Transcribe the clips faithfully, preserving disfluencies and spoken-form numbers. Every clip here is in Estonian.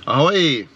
Ahoi!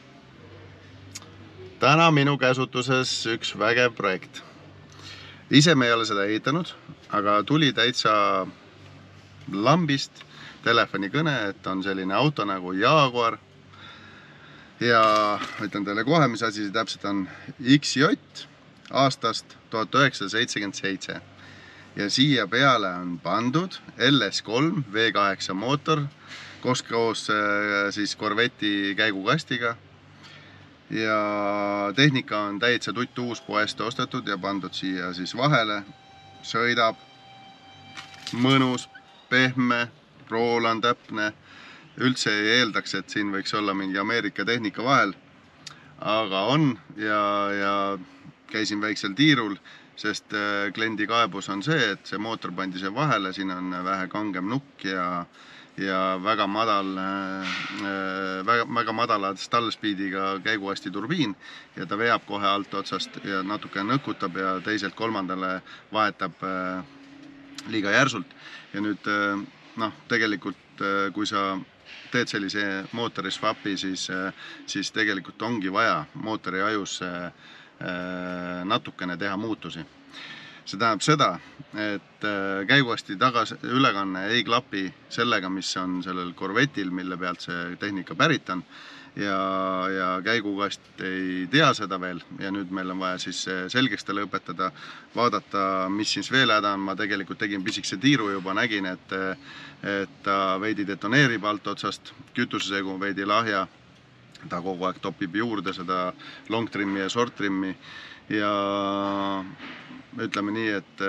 Täna minu käsutuses üks vägev projekt. Ise me ei ole seda ehitanud, aga tuli täitsa lambist telefonikõne, et on selline auto nagu Jaguar. Ja ütlen teile kohe, mis asi see täpselt on. X J aastast tuhat üheksasada seitsekümmend seitse. Ja siia peale on pandud L S kolm V kaheksa mootor koos koos siis Corvetti käigukastiga. Ja tehnika on täitsa tutt uus poest ostetud ja pandud siia siis vahele. Sõidab mõnus, pehme, rool on täpne. Üldse ei eeldaks, et siin võiks olla mingi Ameerika tehnika vahel. Aga on ja, ja käisin väiksel tiirul, sest kliendi kaebus on see, et see mootor pandi see vahele, siin on vähe kangem nukk ja ja väga madal, väga, väga madala stallspeediga käiguasti turbiin ja ta veab kohe alt otsast ja natuke nõkutab ja teiselt kolmandale vahetab liiga järsult. Ja nüüd, noh, tegelikult, kui sa teed sellise mootori swapi, siis, siis tegelikult ongi vaja mootori ajus natukene teha muutusi. See tähendab seda, et käiguasti tagas ülekanne ei klapi sellega, mis on sellel Corvettil, mille pealt see tehnika pärit on. Ja, ja käigukast ei tea seda veel ja nüüd meil on vaja siis selgeks talle õpetada, vaadata, mis siis veel häda on. Ma tegelikult tegin pisikese tiiru juba, nägin, et, et ta veidi detoneerib alt otsast, kütusesegu veidi lahja. Ta kogu aeg topib juurde seda long trimmi ja short trimmi ja ütleme nii, et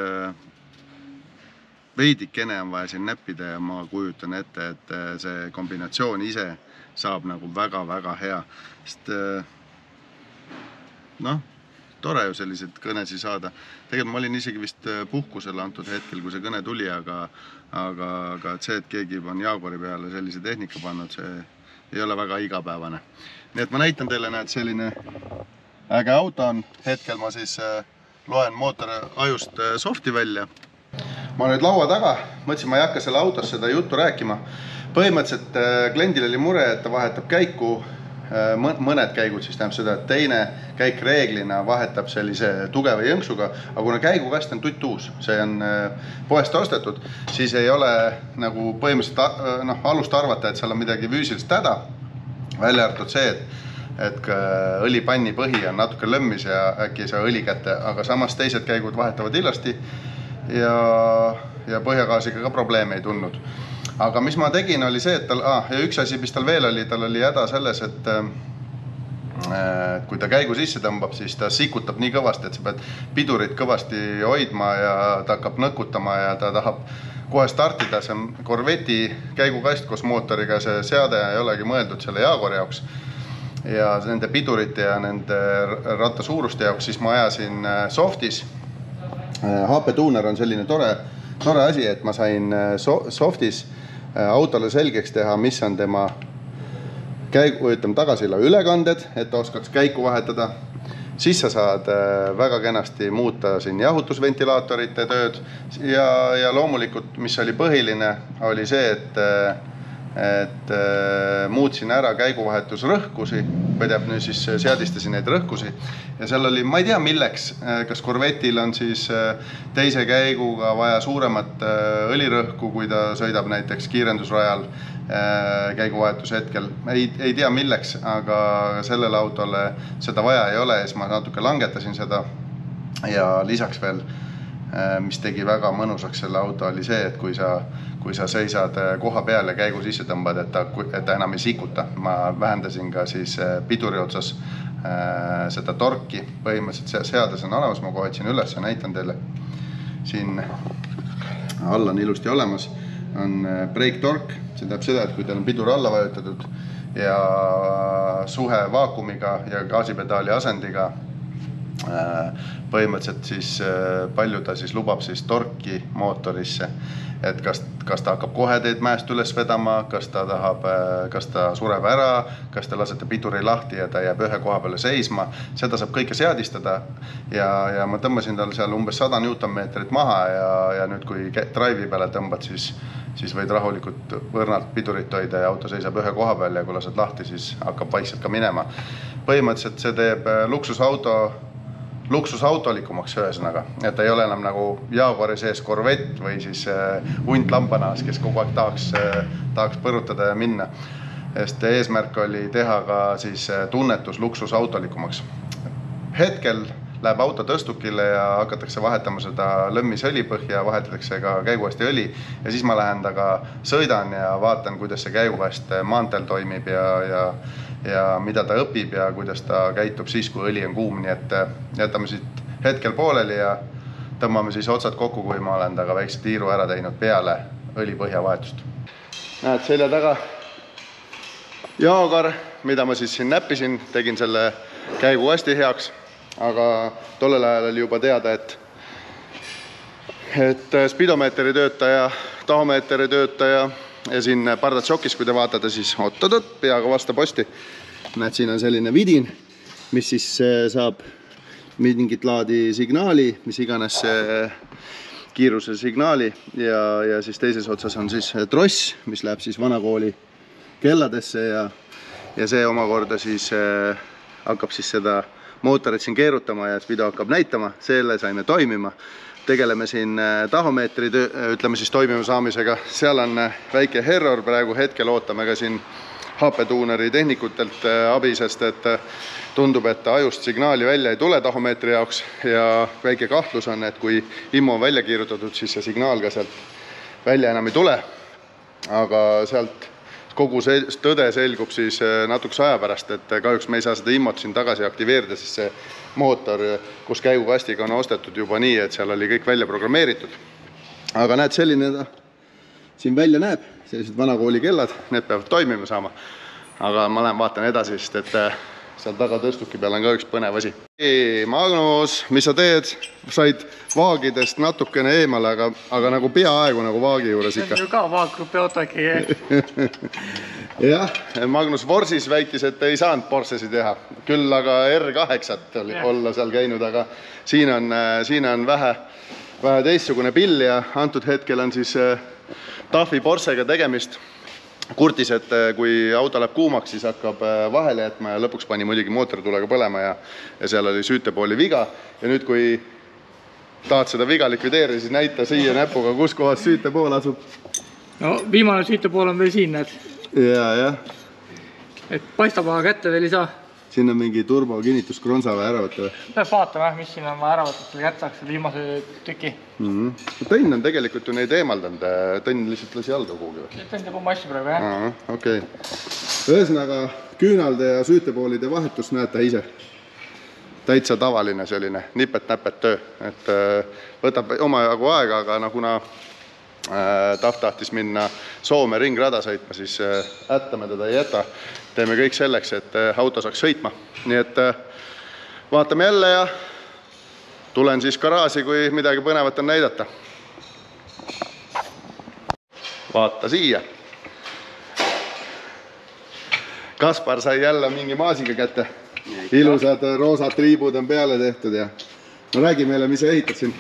veidikene on vaja siin näppida ja ma kujutan ette, et see kombinatsioon ise saab nagu väga-väga hea. Sest noh, tore ju sellised kõnesi saada. Tegelikult ma olin isegi vist puhkusele antud hetkel, kui see kõne tuli, aga, aga, aga see, et keegi on Jaguari peale sellise tehnika pannud, see ei ole väga igapäevane. Nii et ma näitan teile, näed, selline äge auto on. Hetkel ma siis loen mootori ajust softi välja. Ma nüüd laua taga, mõtlesin, ma ei hakka selle autos seda juttu rääkima. Põhimõtteliselt kliendil oli mure, et ta vahetab käiku, mõned käigud siis tähendab seda, et teine käik reeglina vahetab sellise tugeva jõnksuga, aga kuna käigukast on tutt uus, see on poest ostetud, siis ei ole nagu põhimõtteliselt noh, alust arvata, et seal on midagi füüsilist häda, välja arvatud see, et et õlipanni põhi on natuke lõmmis ja äkki ei saa õli kätte, aga samas teised käigud vahetavad ilasti ja, ja põhjagaasiga ka probleeme ei tulnud. Aga mis ma tegin, oli see, et tal, ah, ja üks asi, mis tal veel oli, tal oli häda selles, et kui ta käigu sisse tõmbab, siis ta sikutab nii kõvasti, et sa pead pidurit kõvasti hoidma ja ta hakkab nõkutama ja ta tahab kohe startida. See on Corvetti käigukast koos mootoriga, see seade ei olegi mõeldud selle Jaguari jaoks. Ja nende pidurite ja nende ratta suuruste jaoks siis ma ajasin softis. H P Tuner on selline tore, tore asi, et ma sain softis autole selgeks teha, mis on tema käigu, ütleme, tagasila ülekanded, et ta oskaks käiku vahetada. Siis sa saad väga kenasti muuta siin jahutusventilaatorite tööd ja, ja loomulikult, mis oli põhiline, oli see, et et muutsin ära käiguvahetusrõhkusi, või teab nüüd siis seadistasin neid rõhkusi ja seal oli, ma ei tea milleks, kas Corvettil on siis teise käiguga vaja suuremat õlirõhku, kui ta sõidab näiteks kiirendusrajal käiguvahetuse hetkel. Ei, ei tea milleks, aga sellele autole seda vaja ei ole ja siis ma natuke langetasin seda ja lisaks veel, mis tegi väga mõnusaks selle auto, oli see, et kui sa, kui sa seisad koha peal ja käigu sisse tõmbad, et ta, et ta enam ei sikuta. Ma vähendasin ka siis piduri otsas äh, seda torki. Põhimõtteliselt seades on olemas, ma kohetsin üles ja näitan teile. Siin all on ilusti olemas, on brake tork. See tähendab seda, et kui teil on pidur alla vajutatud ja suhe vaakumiga ja gaasipedaali asendiga põhimõtteliselt siis palju ta siis lubab siis torki mootorisse, et kas, kas ta hakkab kohe teid mäest üles vedama, kas ta tahab, kas ta sureb ära, kas te lasete piduri lahti ja ta jääb ühe koha peale seisma, seda saab kõike seadistada ja, ja ma tõmbasin tal seal umbes sada newtonmeetrit maha ja, ja nüüd kui drive'i peale tõmbad, siis, siis võid rahulikult võrnalt pidurit hoida ja auto seisab ühe koha peal ja kui lased lahti, siis hakkab vaikselt ka minema. Põhimõtteliselt see teeb luksusauto luksusautolikumaks ühesõnaga, et ta ei ole enam nagu Jaguari sees Corvette või siis hunt lambanaas, kes kogu aeg tahaks, tahaks põrutada ja minna. Sest eesmärk oli teha ka siis tunnetus luksusautolikumaks. Hetkel läheb auto tõstukile ja hakatakse vahetama seda lõmmisõli põhja, vahetatakse ka käiguasti õli ja siis ma lähen taga sõidan ja vaatan, kuidas see käigukast maanteel toimib ja, ja, ja mida ta õpib ja kuidas ta käitub siis, kui õli on kuum, nii et jätame siit hetkel pooleli ja tõmbame siis otsad kokku, kui ma olen taga väikse tiiru ära teinud peale õli põhja vahetust. Näed selja taga Jaguar, mida ma siis siin näppisin, tegin selle käigukasti heaks. Aga tollel ajal oli juba teada, et, et spidomeetri töötaja, tahomeetri töötaja ja siin pardatsokis, kui te vaatate, siis oot-oot, peaga vasta posti. Näed, siin on selline vidin, mis siis saab mingit laadi signaali, mis iganes kiiruse signaali ja, ja siis teises otsas on siis tross, mis läheb siis vanakooli kelladesse ja, ja see omakorda siis hakkab siis seda mootorit siin keerutama ja spido hakkab näitama, selle saime toimima. Tegeleme siin tahomeetri, ütleme siis toimima saamisega. Seal on väike error, praegu hetkel ootame ka siin H P-tuuneri tehnikutelt abi, sest et tundub, et ajust signaali välja ei tule tahomeetri jaoks ja väike kahtlus on, et kui immu on välja kiirutatud, siis see signaal ka sealt välja enam ei tule. Aga sealt kogu see tõde selgub siis natukese aja pärast, et kahjuks me ei saa seda immot siin tagasi aktiveerida, siis see mootor, kus käigukastiga on ostetud juba nii, et seal oli kõik välja programmeeritud. Aga näed, selline ta siin välja näeb, sellised vanakooli kellad, need peavad toimima saama. Aga ma lähen vaatan edasi, sest et seal taga tõstuki peal on ka üks põnev asi. Ei, Magnus, mis sa teed? Said vaagidest natukene eemale, aga, aga nagu peaaegu nagu vaagi juures ikka. See on ju ka vaagrupi auto äkki. Jah, Magnus Vorsis väitis, et ei saanud Porschesi teha. Küll aga R kaheksat oli olla seal käinud, aga siin on, siin on vähe, vähe teistsugune pill ja antud hetkel on siis Tafi Porschega tegemist. Kurtis, et kui auto läheb kuumaks, siis hakkab vahele jätma ja lõpuks pani muidugi mootortulega põlema ja, ja seal oli süütepooli viga. Ja nüüd, kui tahad seda viga likvideerida, siis näita siia näpuga, kus kohas süütepool asub. No viimane süütepool on veel siin, näed. Ja, jah. Et paistab aga kätte veel ei saa. Siin on mingi turbo kinnitus kronsa või ära võtta või? Peab vaatama, mis siin on ära võtta, selle kätte saaks viimase tüki. Mm -hmm. Tõnn on tegelikult ju neid eemaldanud, Tõnn lihtsalt lasi jalga kuhugi või? Tõnn teeb oma asju praegu, jah. Okei. Ühesõnaga, küünalde ja süütepoolide vahetus näete ise. Täitsa tavaline selline nipet-näpet töö, et võtab oma jagu aega, aga no, kuna Tahv tahtis minna Soome ringrada sõitma, siis ättame teda ei jäta. Teeme kõik selleks, et auto saaks sõitma. Nii et vaatame jälle ja tulen siis garaasi, kui midagi põnevat on näidata. Vaata siia. Kaspar sai jälle mingi maasiga kätte. Ilusad roosad triibud on peale tehtud ja no räägi meile, mis sa ehitad siin?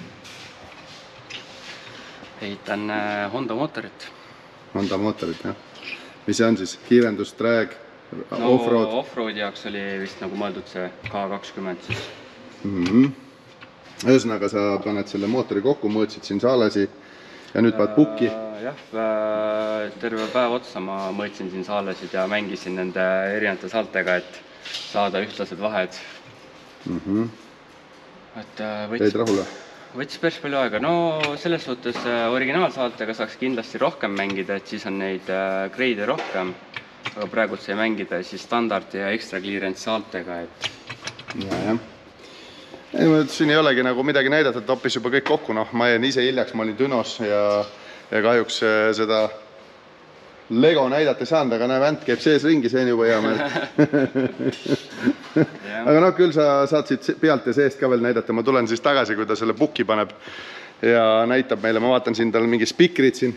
Ehitan Honda mootorit. Honda mootorit, jah. Mis see on siis? Kiirendus, drag, no, offroad? Offroadi jaoks oli vist nagu mõeldud see K kakskümmend siis. Mm -hmm. Ühesõnaga sa paned selle mootori kokku, mõõtsid siin saalasi ja nüüd paned pukki. Äh, jah, terve päev otsa ma mõõtsin siin saalesid ja mängisin nende erinevate saaltega, et saada ühtlased vahed. Mm -hmm. et, võts... Teid rahule? Võttis päris palju aega. No selles suhtes originaalsaatega saaks kindlasti rohkem mängida, et siis on neid greide rohkem. Aga praegu sai mängida siis standard ja extra clearance saatega, et... Ja, jah. Ei, ma ütlen, siin ei olegi nagu midagi näidata, et hoppis juba kõik kokku. No, ma jäin ise hiljaks, ma olin Dünos ja, ja kahjuks seda Lego näidata ei saanud, aga näe, vänt käib sees ringi, see on juba hea meel. aga noh, küll sa saad siit pealt ja seest ka veel näidata, ma tulen siis tagasi, kui ta selle pukki paneb ja näitab meile, ma vaatan siin tal mingi spikrid siin.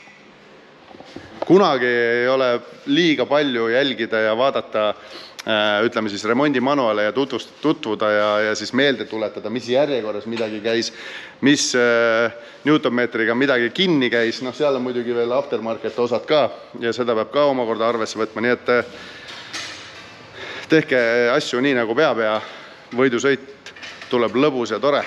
Kunagi ei ole liiga palju jälgida ja vaadata, ütleme siis remondimanuale ja tutvust, tutvuda ja, ja siis meelde tuletada, mis järjekorras midagi käis, mis newtonmeetriga midagi kinni käis, noh seal on muidugi veel aftermarket osad ka ja seda peab ka omakorda arvesse võtma, nii et tehke asju nii nagu peab ja võidusõit tuleb lõbus ja tore.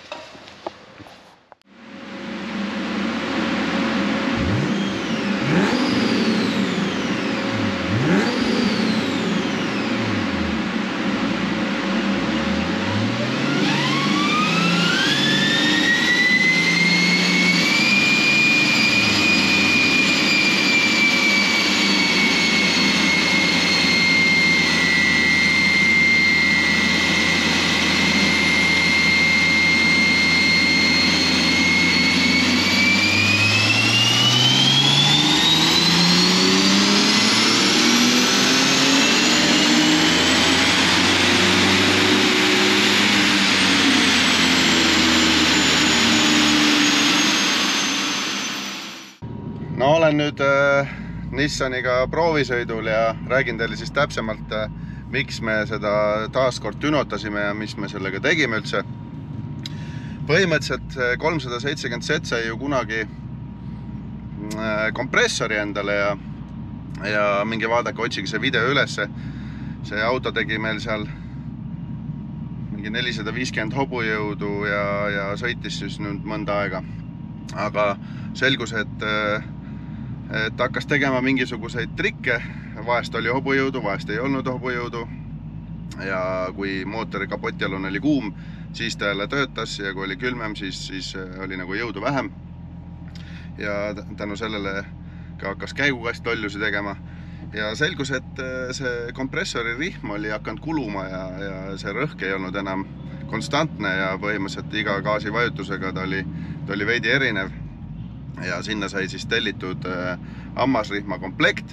No olen nüüd äh, Nissaniga proovisõidul ja räägin teile siis täpsemalt, äh, miks me seda taaskord tünotasime ja mis me sellega tegime üldse. Põhimõtteliselt kolmsada seitsekümmend Z sai ju kunagi äh, kompressori endale ja, ja mingi vaadake, otsige see video ülesse. See auto tegi meil seal mingi nelisada viiskümmend hobujõudu ja, ja sõitis siis nüüd mõnda aega. Aga selgus, et äh, et hakkas tegema mingisuguseid trikke, vahest oli hobujõudu, vahest ei olnud hobujõudu ja kui mootori kapotialune oli kuum, siis ta jälle töötas ja kui oli külmem, siis, siis oli nagu jõudu vähem ja tänu sellele ka hakkas käigukast lollusi tegema ja selgus, et see kompressori rihm oli hakanud kuluma ja, ja see rõhk ei olnud enam konstantne ja põhimõtteliselt iga gaasi vajutusega ta oli, ta oli veidi erinev ja sinna sai siis tellitud äh, hammasrihma komplekt,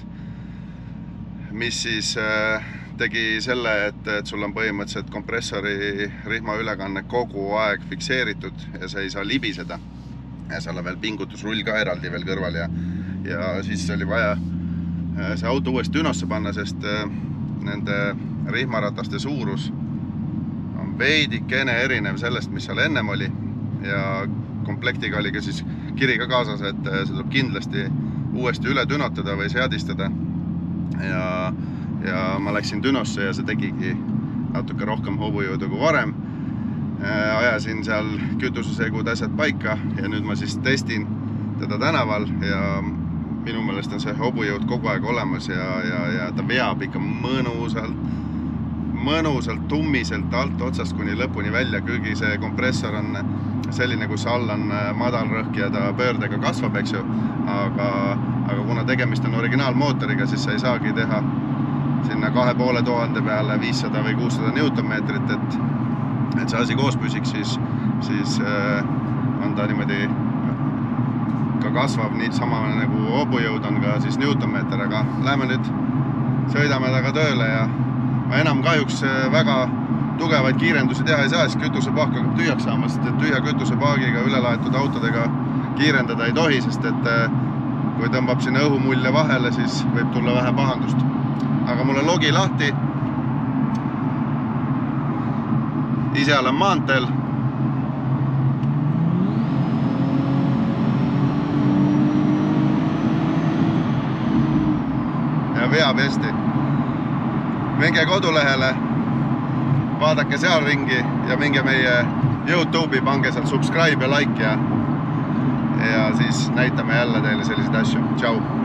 mis siis äh, tegi selle, et, et sul on põhimõtteliselt kompressori rihma ülekanne kogu aeg fikseeritud ja see ei saa libiseda ja seal on veel pingutusrull ka eraldi veel kõrval ja, ja siis oli vaja äh, see auto uuesti tünosse panna, sest äh, nende rihmarataste suurus on veidikene erinev sellest, mis seal ennem oli ja komplektiga oli ka siis kiri ka kaasas, et see tuleb kindlasti uuesti üle tünotada või seadistada ja, ja ma läksin tünosse ja see tegigi natuke rohkem hobujõudu kui varem. Ajasin seal kütusesegud asjad paika ja nüüd ma siis testin teda tänaval ja minu meelest on see hobujõud kogu aeg olemas ja, ja, ja ta veab ikka mõnusalt, mõnusalt tummiselt alt otsast kuni lõpuni välja, kuigi see kompressor on selline, kus all on madal rõhk ja ta pöördega kasvab, eks ju, aga, aga kuna tegemist on originaalmootoriga, siis sa ei saagi teha sinna kahe poole tuhande peale viissada või kuussada newtonmeetrit, et, et see asi koos püsiks, siis, siis äh, on ta niimoodi ka kasvav, nii sama nagu hobujõud on ka siis newtonmeeter, aga läheme nüüd, sõidame taga tööle ja ma enam kahjuks väga tugevaid kiirendusi teha ei saa, siis kütusepaak hakkab tühjaks saama, sest tühja kütusepaagiga ülelaetud autodega kiirendada ei tohi, sest et kui tõmbab sinna õhumulje vahele, siis võib tulla vähe pahandust. Aga mul on logi lahti. Ise olen maanteel. Ja veab hästi. Minge kodulehele. Vaadake seal ringi ja minge meie YouTube'i, pange seal subscribe ja like ja, ja siis näitame jälle teile selliseid asju. Tšau!